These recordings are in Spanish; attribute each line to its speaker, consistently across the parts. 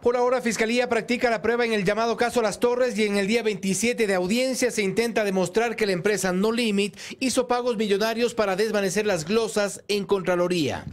Speaker 1: Por ahora, Fiscalía practica la prueba en el llamado caso Las Torres y en el día 27 de audiencia se intenta demostrar que la empresa No Limit hizo pagos millonarios para desvanecer las glosas en Contraloría.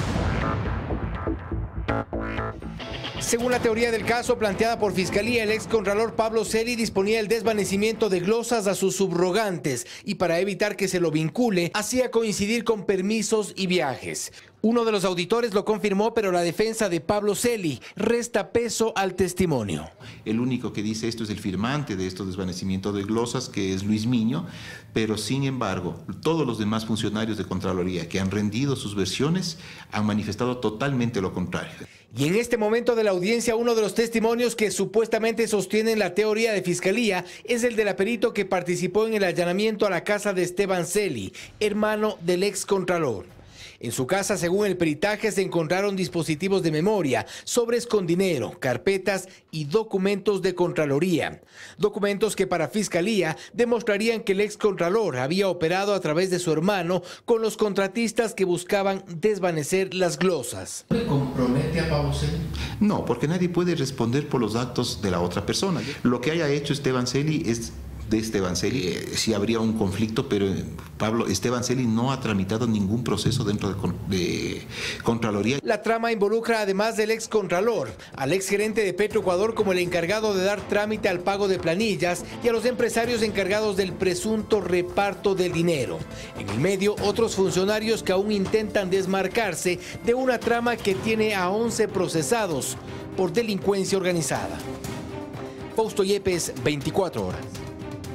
Speaker 1: Según la teoría del caso planteada por Fiscalía, el excontralor Pablo Celi disponía el desvanecimiento de glosas a sus subrogantes y para evitar que se lo vincule, hacía coincidir con permisos y viajes. Uno de los auditores lo confirmó, pero la defensa de Pablo Celi resta peso al testimonio.
Speaker 2: El único que dice esto es el firmante de estos desvanecimientos de glosas, que es Luis Miño, pero sin embargo, todos los demás funcionarios de Contraloría que han rendido sus versiones han manifestado totalmente lo contrario.
Speaker 1: Y en este momento de la audiencia, uno de los testimonios que supuestamente sostienen la teoría de Fiscalía es el del perito que participó en el allanamiento a la casa de Esteban Celi, hermano del excontralor. En su casa, según el peritaje, se encontraron dispositivos de memoria, sobres con dinero, carpetas y documentos de Contraloría. Documentos que para Fiscalía demostrarían que el excontralor había operado a través de su hermano con los contratistas que buscaban desvanecer las glosas.
Speaker 3: ¿Le compromete a Pablo Celi?
Speaker 2: No, porque nadie puede responder por los actos de la otra persona. Lo que haya hecho Esteban Celi es de Esteban Celi, sí habría un conflicto, pero Esteban Celi no ha tramitado ningún proceso dentro de Contraloría.
Speaker 1: La trama involucra, además del excontralor, al exgerente de Petroecuador como el encargado de dar trámite al pago de planillas y a los empresarios encargados del presunto reparto del dinero. En el medio, otros funcionarios que aún intentan desmarcarse de una trama que tiene a 11 procesados por delincuencia organizada. Fausto Yepes, 24 horas.